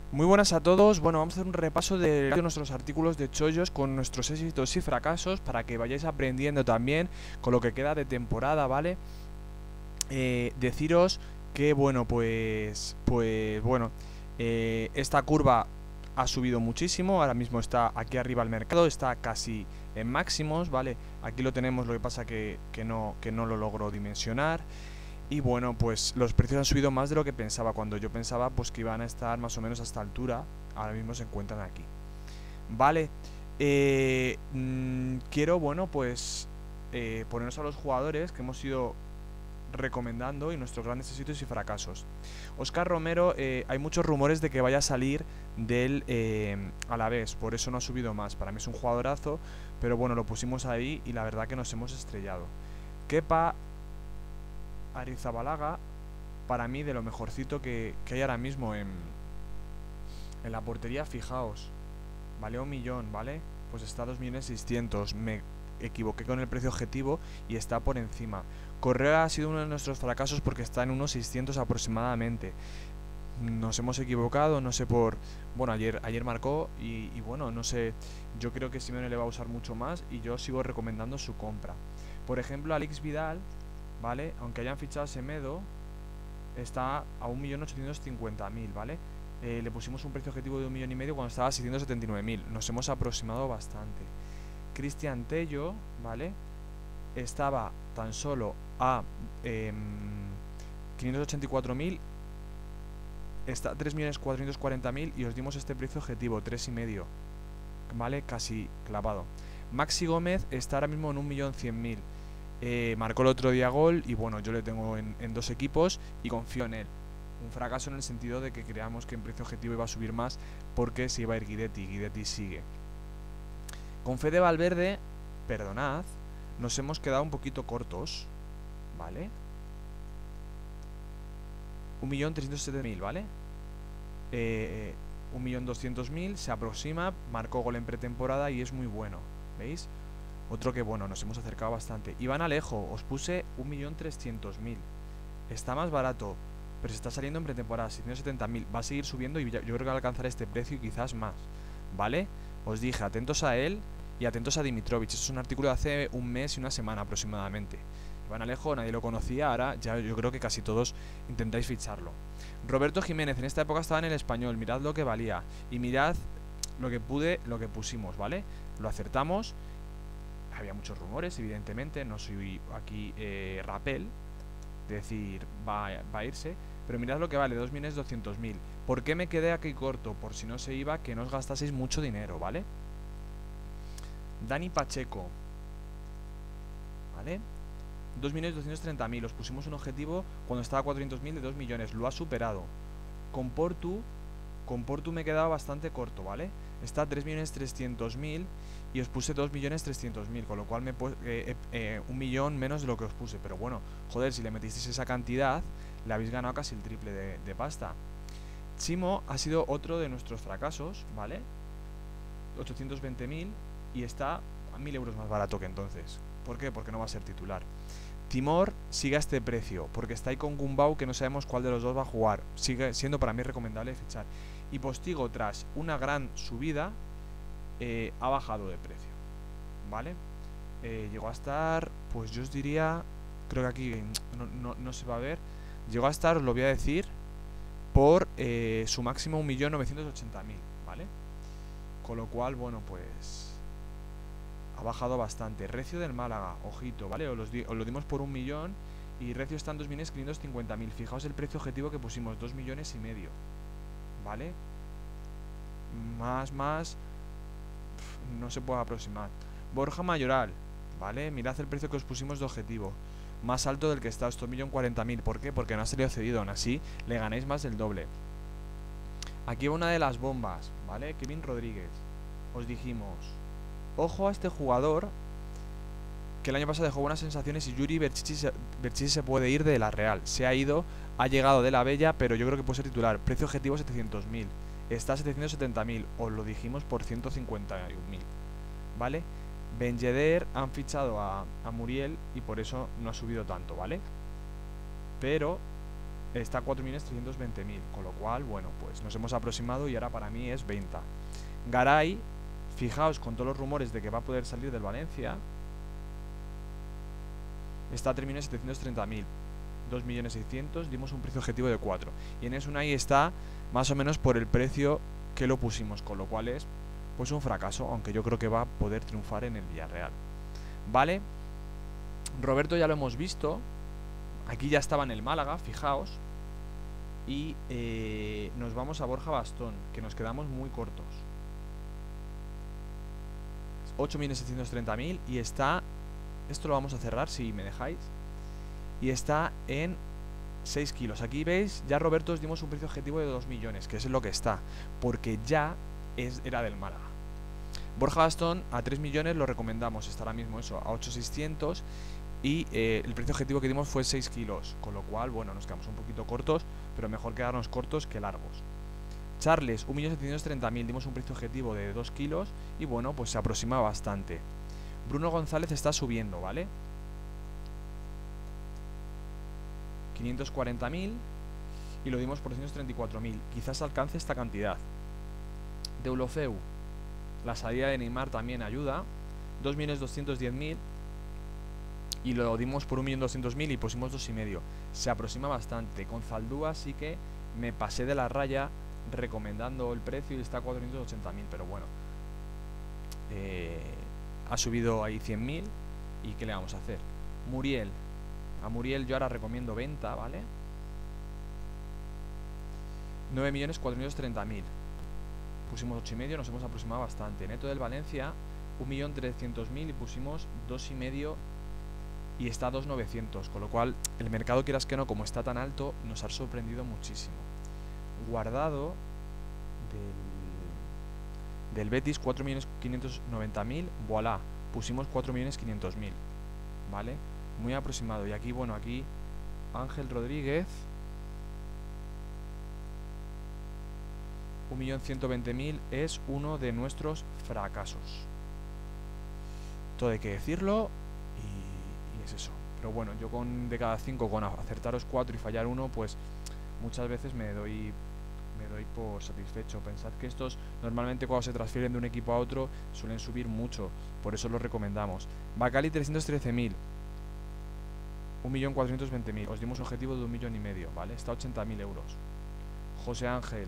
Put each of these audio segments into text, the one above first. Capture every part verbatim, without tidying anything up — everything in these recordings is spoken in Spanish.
Muy buenas a todos. Bueno, vamos a hacer un repaso de nuestros artículos de chollos con nuestros éxitos y fracasos para que vayáis aprendiendo también con lo que queda de temporada, ¿vale? Eh, deciros que, bueno, pues, pues, bueno, eh, esta curva ha subido muchísimo. Ahora mismo está aquí arriba el mercado, está casi en máximos, ¿vale? Aquí lo tenemos, lo que pasa que, que, no, que no lo logro dimensionar. Y bueno, pues los precios han subido más de lo que pensaba. Cuando yo pensaba pues que iban a estar más o menos a esta altura, ahora mismo se encuentran aquí. Vale, eh, mmm, quiero, bueno, pues eh, ponernos a los jugadores que hemos ido recomendando y nuestros grandes éxitos y fracasos. Óscar Romero, eh, hay muchos rumores de que vaya a salir del eh, Alavés, por eso no ha subido más. Para mí es un jugadorazo, pero bueno, lo pusimos ahí y la verdad que nos hemos estrellado. Kepa Arrizabalaga, para mí de lo mejorcito que, que hay ahora mismo en, en la portería. Fijaos, vale un millón, ¿vale? Pues está a dos millones seiscientos. Me equivoqué con el precio objetivo y está por encima. Correa ha sido uno de nuestros fracasos porque está en unos seiscientos aproximadamente. Nos hemos equivocado, no sé por... Bueno, ayer, ayer marcó y, y bueno, no sé. Yo creo que Simeone le va a usar mucho más y yo sigo recomendando su compra. Por ejemplo, Alex Vidal, ¿vale? Aunque hayan fichado a Semedo, está a un millón ochocientos cincuenta mil, ¿vale? Eh, le pusimos un precio objetivo de un millón y medio cuando estaba a seiscientos setenta y nueve mil. Nos hemos aproximado bastante. Cristian Tello, ¿vale? Estaba tan solo a eh, quinientos ochenta y cuatro mil. Está a tres millones cuatrocientos cuarenta mil y os dimos este precio objetivo, tres y medio, ¿vale? Casi clavado. Maxi Gómez está ahora mismo en un millón cien mil. Eh, marcó el otro día gol y bueno, yo le tengo en, en dos equipos y confío en él. Un fracaso en el sentido de que creamos que en precio objetivo iba a subir más porque se iba a ir Guidetti. Guidetti sigue. Con Fede Valverde, perdonad, nos hemos quedado un poquito cortos, ¿vale? un millón trescientos setenta mil, ¿vale? Eh, un millón doscientos mil, se aproxima, marcó gol en pretemporada y es muy bueno, ¿veis? Otro que, bueno, nos hemos acercado bastante. Iván Alejo, os puse un millón trescientos mil. Está más barato, pero se está saliendo en pretemporada, seiscientos setenta mil. Va a seguir subiendo y yo creo que va a alcanzar este precio y quizás más, ¿vale? Os dije, atentos a él y atentos a Dimitrovic. Eso es un artículo de hace un mes y una semana aproximadamente. Iván Alejo, nadie lo conocía, ahora ya yo creo que casi todos intentáis ficharlo. Roberto Jiménez, en esta época estaba en el Español, mirad lo que valía. Y mirad lo que pude, lo que pusimos, ¿vale? Lo acertamos. Había muchos rumores, evidentemente, no soy aquí eh, rapel, de decir, va, va a irse, pero mirad lo que vale, dos millones doscientos mil. ¿Por qué me quedé aquí corto? Por si no se iba, que no os gastaseis mucho dinero, ¿vale? Dani Pacheco, ¿vale? dos millones doscientos treinta mil, os pusimos un objetivo cuando estaba a cuatrocientos mil de dos millones, lo ha superado. Con Portu, con Portu me he quedado bastante corto, ¿vale? Está a tres millones trescientos mil y os puse dos millones trescientos mil, con lo cual me eh, eh, eh, un millón menos de lo que os puse. Pero bueno, joder, si le metisteis esa cantidad, le habéis ganado casi el triple de, de pasta. Chimo ha sido otro de nuestros fracasos, ¿vale? ochocientos veinte mil y está a mil euros más barato que entonces. ¿Por qué? Porque no va a ser titular. Timor sigue a este precio, porque está ahí con Gumbau, que no sabemos cuál de los dos va a jugar. Sigue siendo para mí recomendable fichar. Y Postigo, tras una gran subida, eh, ha bajado de precio, ¿vale? Eh, llegó a estar, pues yo os diría, creo que aquí no, no, no se va a ver, llegó a estar, os lo voy a decir, por eh, su máximo un millón novecientos ochenta mil, ¿vale? Con lo cual, bueno, pues ha bajado bastante. Recio del Málaga, ojito, ¿vale? Os, los di os lo dimos por un millón y Recio está en dos millones quinientos cincuenta mil. Fijaos el precio objetivo que pusimos, dos millones y medio, ¿vale? Más, más, pf, no se puede aproximar. Borja Mayoral, ¿vale? Mirad el precio que os pusimos de objetivo, más alto del que está, esto un millón cuarenta mil. ¿Por qué? Porque no ha salido cedido, aún así le ganáis más del doble. Aquí va una de las bombas, ¿vale? Kevin Rodríguez, os dijimos, ojo a este jugador, que el año pasado dejó buenas sensaciones y Yuri Berchichi se, Berchichi se puede ir de la Real. Se ha ido, ha llegado de la Bella, pero yo creo que puede ser titular. Precio objetivo setecientos mil. Está a setecientos setenta mil, os lo dijimos por ciento cincuenta y un mil, ¿vale? Ben Yedder han fichado a, a Muriel y por eso no ha subido tanto, ¿vale? Pero está a cuatro millones trescientos veinte mil, con lo cual, bueno, pues nos hemos aproximado y ahora para mí es venta. Garay, fijaos con todos los rumores de que va a poder salir del Valencia, está a tres millones setecientos treinta mil, dos millones seiscientos mil, dimos un precio objetivo de cuatro. Y en Unai está más o menos por el precio que lo pusimos, con lo cual es pues un fracaso, aunque yo creo que va a poder triunfar en el Villarreal. Vale, Roberto ya lo hemos visto, aquí ya estaba en el Málaga, fijaos. Y eh, nos vamos a Borja Bastón, que nos quedamos muy cortos, ocho millones setecientos treinta mil, y está, esto lo vamos a cerrar si me dejáis, y está en seis kilos. Aquí veis, ya Roberto os dimos un precio objetivo de dos millones, que es lo que está, porque ya es, era del Málaga. Borja Bastón a tres millones lo recomendamos, está ahora mismo eso, a ocho mil seiscientos, y eh, el precio objetivo que dimos fue seis kilos, con lo cual, bueno, nos quedamos un poquito cortos, pero mejor quedarnos cortos que largos. Charles, un millón setecientos treinta mil, dimos un precio objetivo de dos kilos, y bueno, pues se aproxima bastante. Bruno González está subiendo, ¿vale? quinientos cuarenta mil, y lo dimos por doscientos treinta y cuatro mil, quizás alcance esta cantidad. Deulofeu, la salida de Neymar también ayuda, dos millones doscientos diez mil, y lo dimos por un millón doscientos mil y pusimos dos y medio. Se aproxima bastante. Con Zaldúa sí que me pasé de la raya recomendando el precio y está a cuatrocientos ochenta mil, pero bueno, eh, ha subido ahí cien mil, y ¿qué le vamos a hacer? Muriel, a Muriel yo ahora recomiendo venta, ¿vale? nueve millones cuatrocientos treinta mil, pusimos ocho y medio, nos hemos aproximado bastante. Neto del Valencia, un millón trescientos mil, y pusimos dos y medio, y está a dos millones novecientos mil, con lo cual el mercado, quieras que no, como está tan alto, nos ha sorprendido muchísimo. Guardado del, del Betis, cuatro millones quinientos noventa mil, voilà, pusimos cuatro millones quinientos mil, ¿vale? Muy aproximado. Y aquí, bueno, aquí Ángel Rodríguez, un millón ciento veinte mil, es uno de nuestros fracasos. Todo hay que decirlo. Y es eso, pero bueno, yo con de cada cinco, con acertaros cuatro y fallar uno, pues muchas veces me doy me doy por satisfecho. Pensad que estos normalmente cuando se transfieren de un equipo a otro suelen subir mucho, por eso los recomendamos. Bacali trescientos trece mil, un millón cuatrocientos veinte mil, os dimos un objetivo de un millón y medio, ¿vale? Está a ochenta mil euros. José Ángel,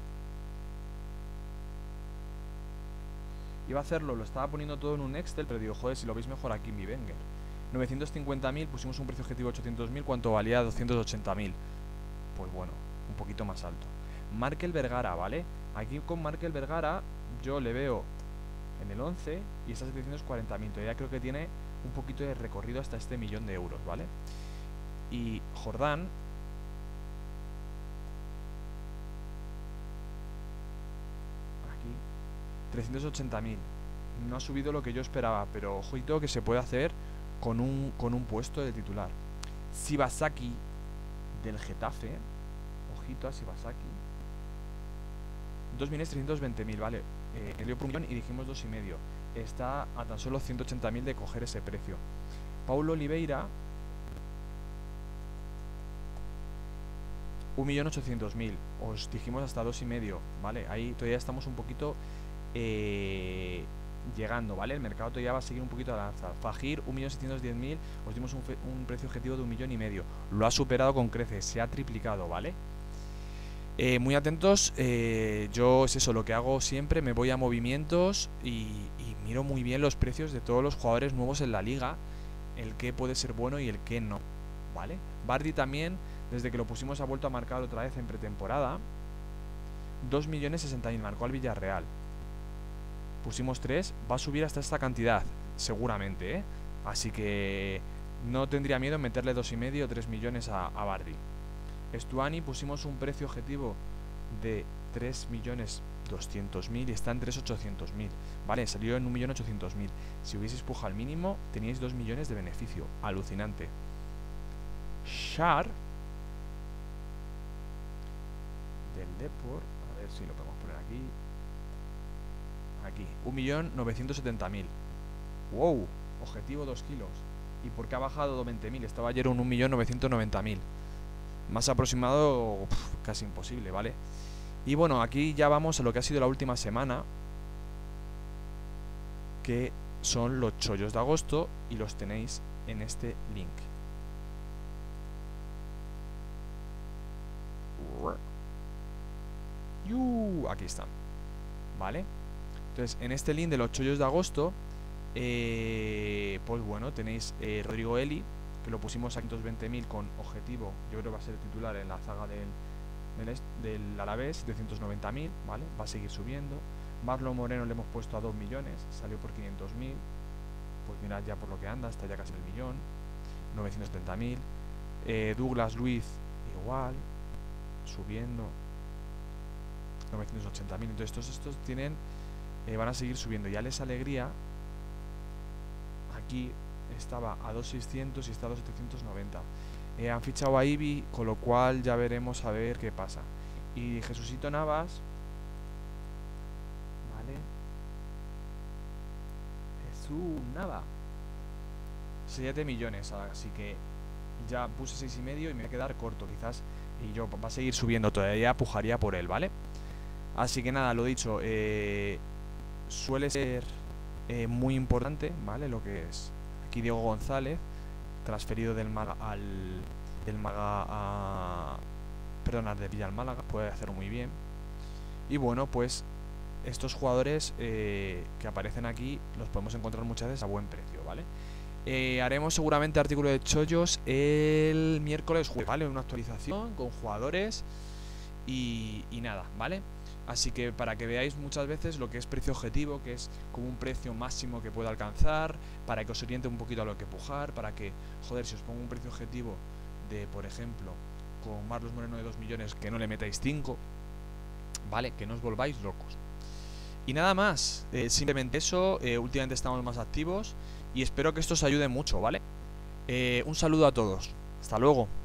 iba a hacerlo, lo estaba poniendo todo en un Excel, pero digo, joder, si lo veis mejor aquí en mi Wenger. novecientos cincuenta mil, pusimos un precio objetivo de ochocientos mil, ¿cuánto valía? doscientos ochenta mil. Pues bueno, un poquito más alto. Markel Vergara, ¿vale? Aquí con Markel Vergara yo le veo en el once y está a setecientos cuarenta mil. Todavía creo que tiene un poquito de recorrido hasta este millón de euros, ¿vale? Y Jordán, aquí, trescientos ochenta mil. No ha subido lo que yo esperaba, pero ojito que se puede hacer con un, con un puesto de titular. Shibasaki del Getafe, ojito a Shibasaki, dos millones trescientos veinte mil, vale, eh, dio por un millón y dijimos dos y medio, está a tan solo ciento ochenta mil de coger ese precio. Paulo Oliveira, un millón ochocientos mil, os dijimos hasta dos y medio, vale, ahí todavía estamos un poquito eh, llegando, ¿vale? El mercado todavía va a seguir un poquito al alza. Fajir, un millón setecientos diez mil, os dimos un, un precio objetivo de un millón y medio. Lo ha superado con creces, se ha triplicado, ¿vale? Eh, muy atentos, eh, yo es eso lo que hago siempre, me voy a movimientos y, y miro muy bien los precios de todos los jugadores nuevos en la liga, el que puede ser bueno y el que no, ¿vale? Bardi también, desde que lo pusimos ha vuelto a marcar otra vez en pretemporada, dos millones sesenta mil, marcó al Villarreal. Pusimos tres, va a subir hasta esta cantidad, seguramente, ¿eh? Así que no tendría miedo en meterle dos y medio o tres millones a, a Bardi. Stuani pusimos un precio objetivo de tres millones doscientos mil y está en tres millones ochocientos mil. Vale, salió en un millón ochocientos mil. Si hubieseis pujado al mínimo, teníais dos millones de beneficio. Alucinante. Shar del Depor, a ver si lo podemos poner aquí. Aquí, un millón novecientos setenta mil. Wow, objetivo dos kilos. ¿Y por qué ha bajado veinte mil? Estaba ayer en un millón novecientos noventa mil. Más aproximado, uf, casi imposible, ¿vale? Y bueno, aquí ya vamos a lo que ha sido la última semana, que son los chollos de agosto, y los tenéis en este link. ¡Yu! Aquí están, ¿vale? Entonces, en este link de los chollos de agosto, eh, pues bueno, tenéis eh, Rodrigo Eli, que lo pusimos a quinientos veinte mil con objetivo, yo creo que va a ser titular en la zaga del, del, del Alavés, setecientos noventa mil, ¿vale? Va a seguir subiendo. Marlon Moreno le hemos puesto a dos millones, salió por quinientos mil, pues mirad ya por lo que anda, está ya casi el millón, novecientos setenta mil. eh, Douglas Luiz igual, subiendo, novecientos ochenta mil. Entonces todos estos tienen, eh, van a seguir subiendo. Y Alex Alegría, aquí estaba a dos mil seiscientos y está a dos mil setecientos noventa. Eh, han fichado a Ibi, con lo cual ya veremos a ver qué pasa. Y Jesucito Navas, vale, Jesús Navas, siete millones, así que ya puse seis y medio y me voy a quedar corto quizás, y yo va a seguir subiendo, todavía pujaría por él, ¿vale? Así que nada, lo dicho, eh, suele ser eh, muy importante, ¿vale? Lo que es aquí Diego González, transferido del Málaga al del Málaga a perdón, de Villa al Málaga, puede hacerlo muy bien. Y bueno, pues estos jugadores eh, que aparecen aquí los podemos encontrar muchas veces a buen precio, ¿vale? Eh, haremos seguramente artículo de chollos el miércoles jueves, ¿vale? Una actualización con jugadores y, y nada, ¿vale? Así que para que veáis muchas veces lo que es precio objetivo, que es como un precio máximo que pueda alcanzar, para que os oriente un poquito a lo que pujar, para que, joder, si os pongo un precio objetivo de, por ejemplo, con Marlos Moreno de dos millones, que no le metáis cinco, ¿vale? Que no os volváis locos. Y nada más, eh, simplemente eso, eh, últimamente estamos más activos y espero que esto os ayude mucho, ¿vale? Eh, un saludo a todos, hasta luego.